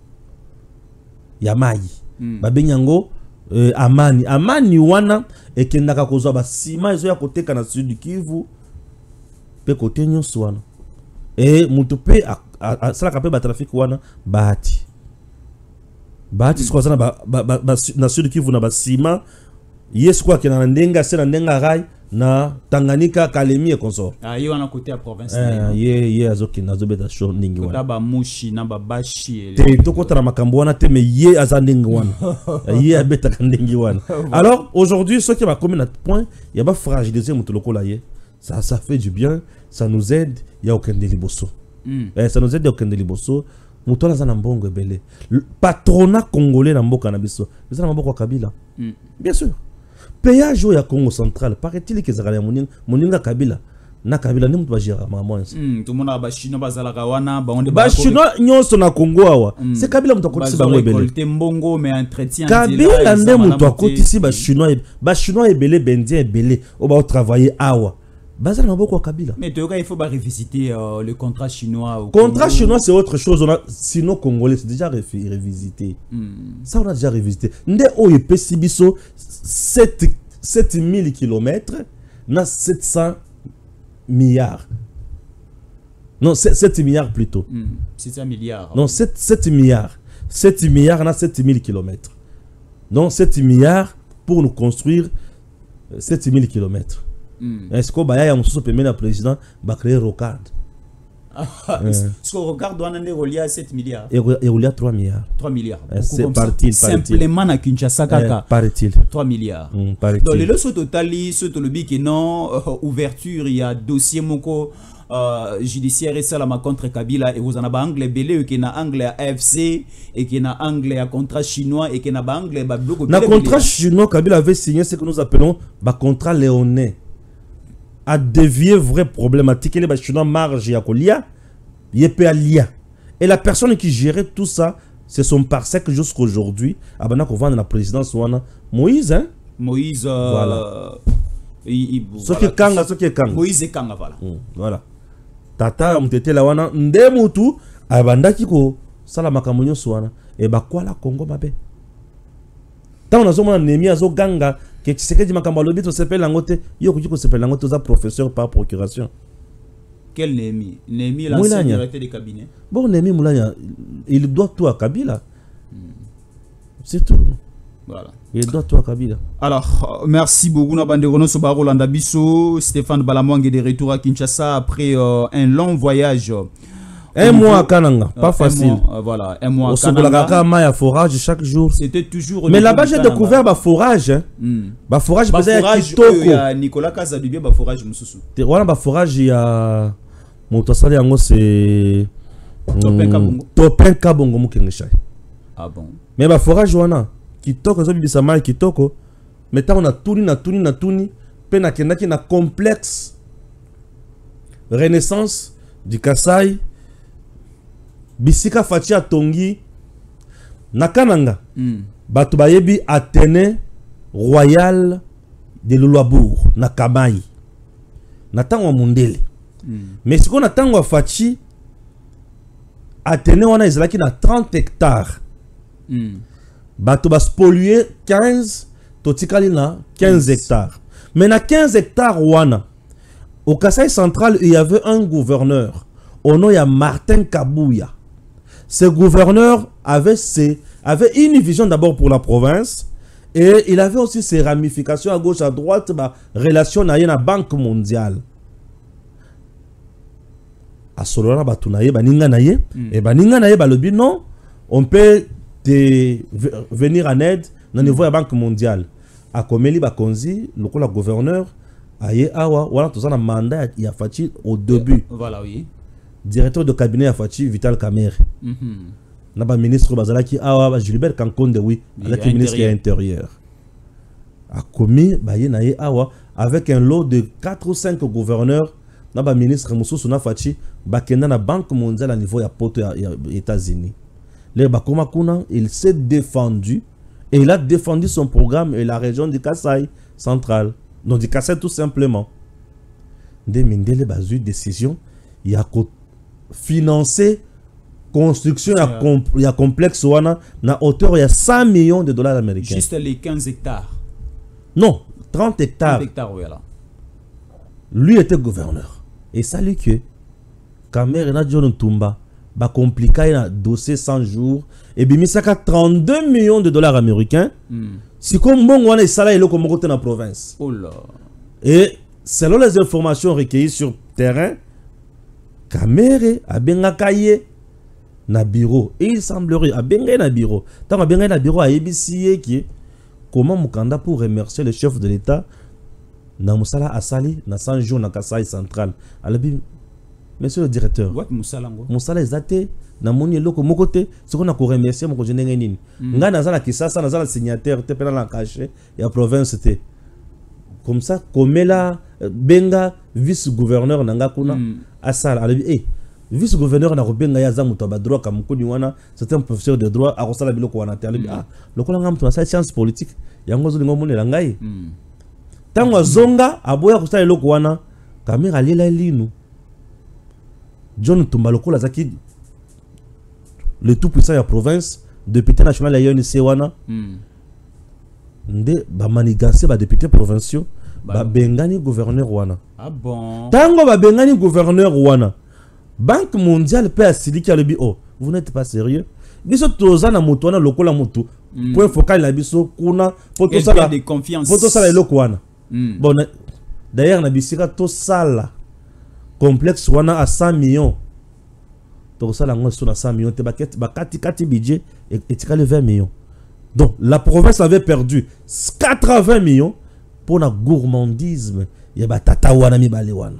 ya mai. Mm. Ba benyango Euh, amani amani wana ekendaka kozwa ba sima ezo ya koteka na sud Kivu pe kote nyonso wana e mutu pe salaka pe ba trafic wana bahati bahati siko sana ba, ba, ba, ba, na sud Kivu na ba sima yes kwa kena ndenga se na ndenga rai na Tanganyika Kalemi et consort. Ah yi wana côté à province. Eh ye ye azoki nazo beta show ndingi wana. Kota ba mushi na ba bashi. Te to kota na makambo wana te me ye azandingi wana. Ye abeta kandingi wana. Alors aujourd'hui ce qui va commettre notre point, il y a pas fragiliser mutu lokola ye. Ça ça fait du bien, ça nous aide, il y a aucun déliboso. Mm. Eh ça nous aide, il y a aucun déliboso. Mutu na zana mbongo ebele. Patronat congolais na mboka na biso. Bizana mboka wa Kabila. Mm. Bien sûr. Péage au Congo central, paraît-il que Zagalia Moninga Kabila, na Kabila ni mtu bajira mama. Hmm, tout le monde a bashino bazalaka wana, ba on bashino nyonso na Congo awa. C'est Kabila mtu akotisi bango ebele. Mbongo mais entretien. Kabila nde mtu akotisi bashino bashino ebele bendien ebele, o ba travailler awa. Bazal na boko Kabila. Mais toi il faut ba revisiter euh, le contrat chinois au contrat Congo. Chinois c'est autre chose, on a sinon congolais c'est déjà revisité. Hmm. Ça on a déjà revisité. Nde o epesi biso sept mille kilomètres na sept cents milliards. Non, sept milliards plutôt. Mm, sept cents milliards. Non, sept milliards. sept milliards na sept mille kilomètres. Donc sept milliards pour nous construire sept mille kilomètres. Mm. Est-ce qu'on va y avoir un président va créer Rocard? Est-ce qu'on regarde on est relié à sept milliards? Et relié à trois milliards. trois milliards. C'est parti. Simplement à Kinshasa kaka. Paraît-il. trois milliards. Mm, dans les leçons totales, ce que le bic non ouverture, il y a dossier moko euh, judiciaire et ça contre Kabila et vous en avez anglais belé qui na anglais à A F C et qui na anglais à contrat chinois et qui na anglais ba bloc. Na contrat chinois Kabila avait signé ce que nous appelons ba contrat léonais. A dévier vraie problématique les chinois marge ya kolia yepé alia et la personne qui gérait tout ça c'est son parsec jusqu'à aujourd'hui abana ko vendre la présidence wana Moïse hein Moïse euh, voilà ce qui kanga ce qui kanga Moïse kanga voilà mm, voilà tata mtete la wana ndemutu abandaki ko sala makambo nyonso wana et bah quoi la Congo mabe tant on a zomona nemi azo ganga que Tshisekedi makambo lobi to s'appelle langote yo ko s'appelle langote za professeur par procuration. Quel Nemi? Nemi l'ancien directeur de cabinet. Bon Nemi Moulania, il doit tout à Kabila. Hmm. C'est tout. Voilà. Il doit tout à Kabila. Alors, merci beaucoup Nabanderono Sobaro Landabiso, Stéphane Balamwang est de retour à Kinshasa après euh, un long voyage. Un mois à Kananga, pas euh, facile. Un mois, euh, voilà, un mois à Kananga. On a forage chaque jour. C'était toujours. Mais là-bas, j'ai découvert le forage. Hein. Mm. Bah forage, bah forage, il y a Nicolas Casadubie, bah forage, Moussoussou. Voilà, bah forage, il y a. Mon tossali yango c'est. Topin Kabongo. Topin Kabongo Moukengeshay. Ah bon. Mais bah forage, wana. Kitoko, ça bibisa mai kitoko. Mais tant on a tourné, na tourné, na tourné. Pena kenaki na complexe. Renaissance du Kassai. Bisika Fatia Tongi Nakananga mm. Batu bayebi Athénée Royal de Luluabourg Nakamai Natango Mundele mm. Mais si on attend à Fachi Athénée on a ezalaki na trente hectares mm. Batu bas polluer quinze Totikali na quinze hectares. Mais na quinze hectares wana au Kassai central il y avait un gouverneur au nom ya Martin Kabouya. Ce gouverneur avait, ses, avait une vision d'abord pour la province et il avait aussi ses ramifications à gauche, à droite, bah, relation avec la Banque mondiale. À Solona, bah, baninga naye, et baninga naye, bah, le but non, on peut te venir en aide au niveau de la Banque mondiale. À Komeli, bah, Konzi, le gouverneur, aye awa, voilà, tout ça, un mandat, il a fait au début. Voilà, oui. Directeur de cabinet à Fachi Vital Kamerhe. Mm -hmm. Naba ministre Bazalaki Awa Gilbert Kankonde oui, avec le ministre intérieur. A commis baye naye Awa avec un lot de quatre ou cinq gouverneurs. Naba ministre Moussou na Fachi bakenda na Banque mondiale à niveau ya poto ya États-Unis. Le bakoma kuna il s'est défendu et il a défendu son programme et la région du Kassai central. Donc du Kassai tout simplement. Des mindele bazu décision il y a financer construction il y a complexe wana na hauteur il y a cent millions de dollars américains. Juste les quinze hectares. Non, trente hectares. trente hectares oui, là. Lui était gouverneur. Et ça lui que Kamerhe na John Tumba ba compliqué un dossier cent jours et bimisaka trente-deux millions de dollars américains. Mm. Si comme bon wana sala elo comme côté na province. Oh là. Et selon les informations recueillies sur terrain Kamerhe a bengakaye na bureau et il semblerait a bengaye na bureau tant a bengaye na bureau a ebisiye qui comment mukanda pour remercier le chef de l'état na musala asali na cent jours na Kassai central alabi monsieur le directeur what musala ngo musala ezate na moni loko mokote ce qu'on a ko remercier mo ko jenenge nini nga na zala kisasa na zala signataire te pena na caché ya province te comme ça komela benga vice gouverneur nanga kuna mm. asala alabi eh vice gouverneur na robenga ya za muto ba droit kam kuni wana c'est un professeur de droit a kosala biloko wana te alabi mm. ah lokola ngam to sa science politique yango zo lingo monela ngai mm. tango zonga aboya kosala biloko wana Kamerhe alela linu John Tumba lokola zaki le tout puissant ya province député national ya U N C wana mm. nde ba maniganse ba député provinciaux ba bengani gouverneur wana. Ah bon. Tango ba bengani gouverneur wana. Banque mondiale peut asili ki alobi oh vous n'êtes pas sérieux. Biso tozana moto wana lokola moto. Mm. Point focal na biso kuna poto sala de confiance. Poto sala eloko wana. Mm. Bon d'ailleurs na bisika to sala complexe wana à cent millions. To sala ngo so na cent millions te bakati bakati kati budget et etikale vingt millions. Donc la province avait perdu quatre-vingts millions pour la gourmandisme. Il y a batata wana mi bale wana.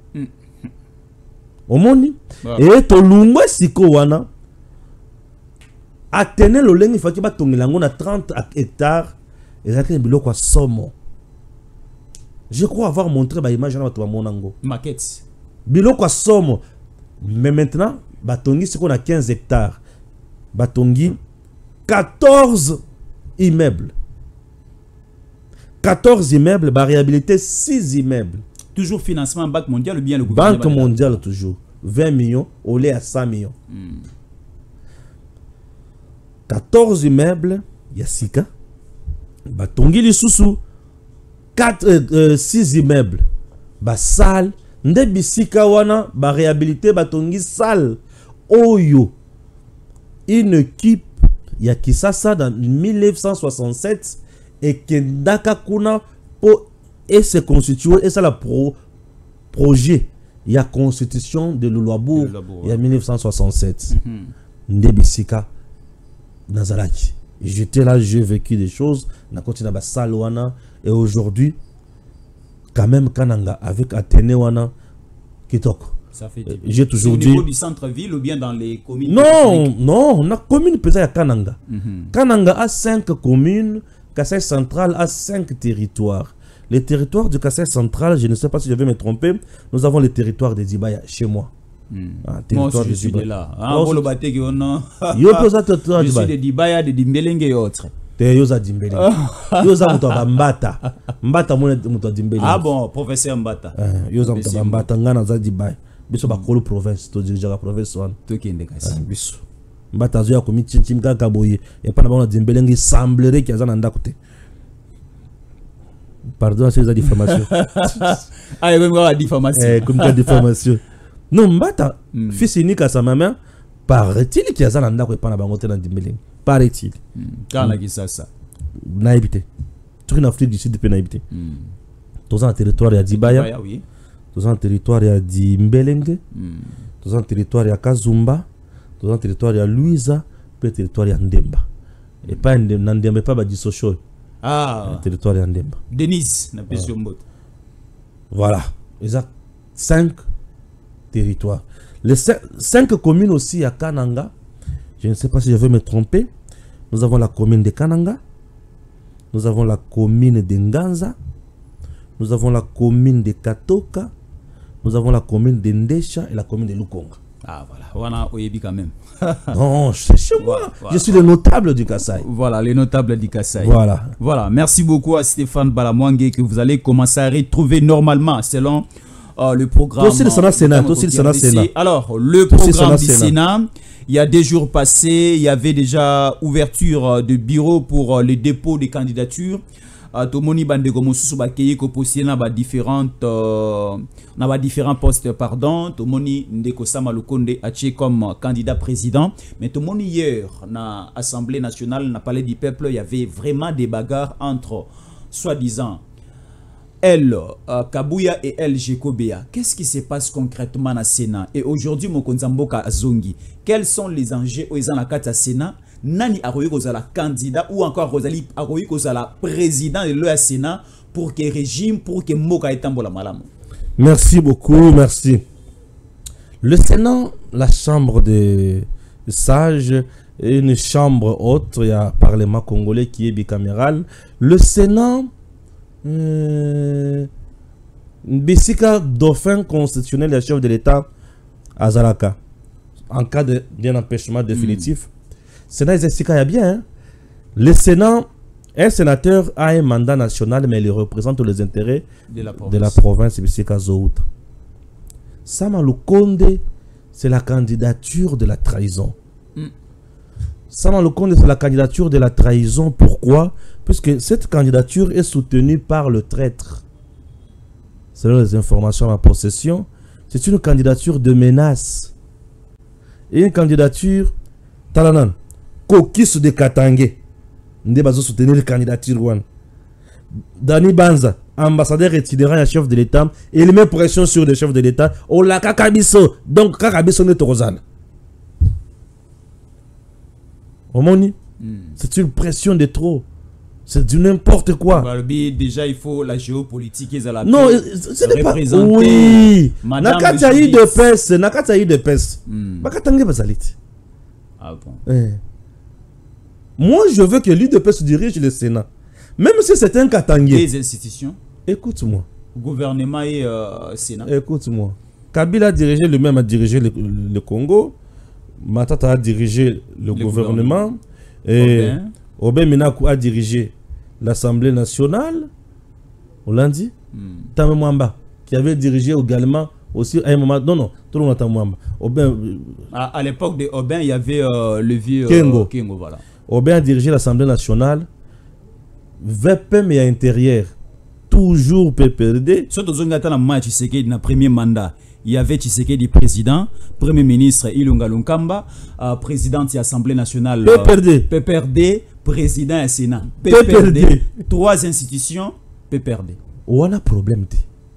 Omoni et to lungwe siko wana. Athénée lolengi faki ba tongelango na trente hectares et zakene biloko somo. Je crois avoir montré ba image na bato monango. Maquette. Biloko somo. Mais maintenant batongi siko na quinze hectares. Batongi quatorze immeubles. quatorze immeubles, variabilité six immeubles. Toujours financement Banque mondiale ou bien le gouvernement? Banque mondiale toujours. vingt millions, au lait à cent millions. Mm. quatorze immeubles, Yassika. Batongi lisusu quatre euh, six immeubles. Ba salle, nde bisika wana ba réhabiliter batongi salle. Oyo. Une équipe ya Kisasa dans mille neuf cent soixante-sept et Kendaka kuna po et se constituer et ça la pro projet il y a constitution de Luluabourg il y a mille neuf cent soixante-sept. Ndebisika Nazaraki. J'étais là, j'ai vécu des choses, na continué à Salwana et aujourd'hui quand même Kananga avec Athénée wana Kitoko. J'ai toujours dit. Au niveau du centre-ville ou bien dans les communes? Non, non, on a commune peut-être à Kananga. Mm-hmm. Kananga a cinq communes, Kassai central a cinq territoires. Les territoires du Kassai central, je ne sais pas si je vais me tromper, nous avons les territoires de Dibaya chez moi. Mm. Ah, territoire moi aussi, de je suis là. Ah, oh, le baté qui on a. Yo posa territoire je suis de Dibaya, de Dimbelenge et autres. Te yoza Dimbelenge. Yoza muto Mbata. Mbata mune muto Dimbelenge. Ah bon, professeur Mbata. Yoza muto Mbata ngana za Dibaya. Biso ba kolo province to dirige la province wan to kende kasi biso Mbata zo ya komi chim kaka boye et pas na ba Dimbelenge semblerait qu'il y a ndako te. Pardon, c'est la diffamation. Ah, il y a même la diffamation. Eh, comme la diffamation. Non, Mbata, mm. fils unique à sa maman, paraît-il qu'il y a un endroit qui est pas dans le Dimbelenge. Paraît-il. Quand on a dit ça, ça. Naïbité. Tout en Afrique du Sud, depuis naïbité. Tous en territoire, il y a Dibaya. Tous en territoire, il y a Dimbelenge. Tous en territoire, il y a Kazumba. Tous en territoire, il y a Louisa. Puis territoire, il y a Ndemba. Et pas Ndemba, pas Badisocho. Ah, territoire de Ndemba. Denis, na question mot. Voilà, ils ont cinq territoires. Les cinq, cinq communes aussi à Kananga. Je ne sais pas si je vais me tromper. Nous avons la commune de Kananga. Nous avons la commune de Nganza. Nous avons la commune de Katoka. Nous avons la commune de Ndesha et la commune de Lukonga. Ah voilà, voilà, Oyebi quand même. Non, c'est chez moi. Voilà, voilà. Je suis le notable du Kassai. Voilà, les notables du Kassai. Voilà. Voilà, merci beaucoup à Stéphane Balamwangue que vous allez commencer à retrouver normalement selon euh, le programme. Aussi le Sénat Sénat, aussi le Sénat Sénat. Alors, le programme du Sénat, il y a des jours passés, il y avait déjà ouverture de bureau pour le dépôt des candidatures. Tomoni bandeko mosusu bakeye ko poster na ba différentes euh, na ba différents postes pardon. Tomoni ndeko Sama Lukonde aché comme candidat président, mais tomoni hier na Assemblée nationale, na Palais du Peuple, il y avait vraiment des bagarres entre soi-disant elle euh, Kabuya et elle Jekobea. Qu'est-ce qui se passe concrètement na Sénat? Et aujourd'hui Mokonzamboka Azongi, quels sont les enjeux au na kata Sénat? Nani Aroyi Kozala candidat ou encore Rosalie Aroyi Kozala président de l'E A Sénat pour que régime, pour que Moka Etambola Malam. Merci beaucoup, merci. Le Sénat, la chambre des sages, et une chambre autre, il y a un parlement congolais qui est bicaméral. Le Sénat, euh, Bissika, dauphin constitutionnel et chef de l'État à Zalaka, en cas d'un empêchement définitif. Mm. Sénat, il y a bien. Hein? Le Sénat, un sénateur a un mandat national, mais il représente les intérêts de la province. De la province Sama Lukonde, c'est la candidature de la trahison. Mm. Sama Lukonde, c'est la candidature de la trahison. Pourquoi? Puisque cette candidature est soutenue par le traître. Selon les informations en possession, c'est une candidature de menace. Et une candidature, Talanan. Kokis de Katangé. Nde bazo soutenir la candidature one. Dani Banza, ambassadeur itinérant et chef de l'État, il met pression sur le chef de l'État. Oh la kakabiso. Donc kakabiso ne torozana. Omoni, mm. c'est une pression de trop. C'est du n'importe quoi. Barbie, déjà il faut la géopolitique et la non, ce n'est pas. Oui. Nakataï de peste, Nakataï de peste. Bakatangé basalit. Ah bon. Eh. Moi, je veux que l'U D P se dirige le Sénat. Même si c'est un Katangé. Les institutions. Écoute-moi. Gouvernement et euh, Sénat. Écoute-moi. Kabila a dirigé lui-même, a dirigé le, le Congo. Matata a dirigé le, le gouvernement. gouvernement. Et Obé Minakou a dirigé l'Assemblée nationale. On l'a dit. Hmm. Tame Mwamba, qui avait dirigé également aussi à un moment. Non, non, tout le monde a Mwamba. Obin, à, à l'époque de Obin, il y avait euh, le vieux Kengo. Euh, Kengo voilà. ou bien diriger l'Assemblée nationale, V P M et intérieur, toujours P P R D. Surtout dans le moment Tshisekedi dans le premier mandat, il y avait Tshisekedi président, premier ministre Ilunga Lunkamba, euh, président de l'Assemblée nationale P P R D. P P R D, président du Sénat. P P R D. Trois institutions, P P R D. On a problème.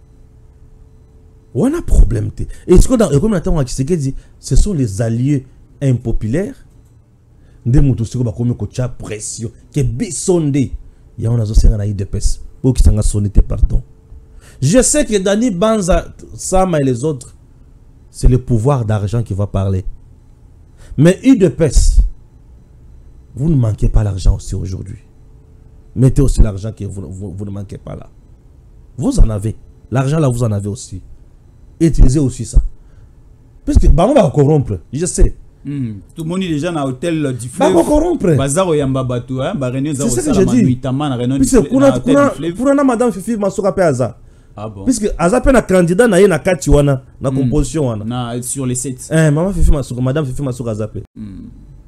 On a problème. Et ce qu'on a, comme on a dit, ce sont les alliés impopulaires. Des moutons qui ont commis une pression, qui est bissondé. Il y a un autre qui a eu des pèses. Pour qui s'en a sonné, pardon. Je sais que Dani Banza, Sama et les autres, c'est le pouvoir d'argent qui va parler. Mais U D P S, vous ne manquez pas l'argent aussi aujourd'hui. Mettez aussi l'argent que vous, vous, vous ne manquez pas là. Vous en avez. L'argent là, vous en avez aussi. Utilisez aussi ça. Parce que bah, on va corrompre. Je sais. Mm. Tout le monde est déjà dans l'hôtel du fleuve. Bah, on corrompre. Bazar Oyamba Batou, hein. C'est ce que je dis. Puisque pour une madame Fifi Massoura Péaza. Ah bon. Puisque Aza pe na candidat na ye na kati wana na composition wana. Na sur les sept. Eh maman Fifi Massoura, madame Fifi Massoura Aza pe. Mm.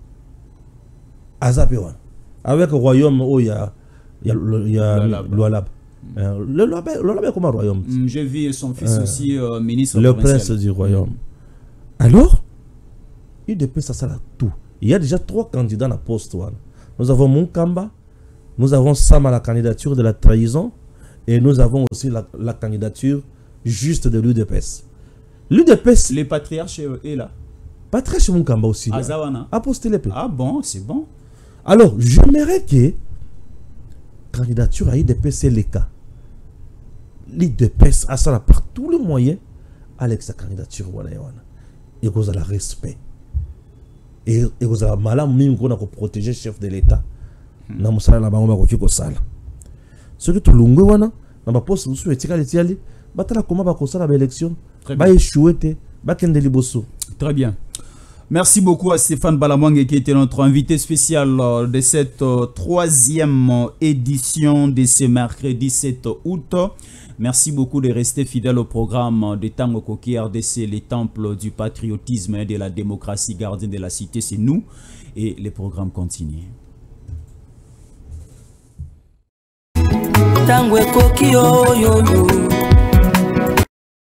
Aza pe wana. Avec le royaume où il y a il y a il y a Lualab. Le Lualab est comme un royaume. Mm, j'ai vu son fils euh, aussi euh, ministre le prince du royaume. Alors il dépend ça ça là tout. Il y a déjà trois candidats à la poste wana. Nous avons Munkamba, nous avons Sam à la candidature de la trahison. Et nous avons aussi la, la candidature juste de l'U D P S. L'U D P S... Les patriarches est là. Patriarche Munkamba aussi. Azawana. A posté les P. Ah bon, c'est bon. Alors, j'aimerais que candidature à l'U D P S c'est le cas. L'U D P S a ça par tous les moyens avec sa candidature. Et vous avez le respect. Et vous avez malin même qu'on a protéger le chef de l'État. Nous avons ce que tout le monde a na poste sur etikali tiali batala comment ba kosa la élection ba échouer ba kende liboso. Très bien. Merci beaucoup à Stéphane Balamwangue qui était notre invité spécial de cette troisième édition de ce mercredi sept août. Merci beaucoup de rester fidèle au programme de Tango Koki R D C, les temples du patriotisme et de la démocratie, gardien de la cité, c'est nous. Et les programmes continuent. Tango Koki yo yo yo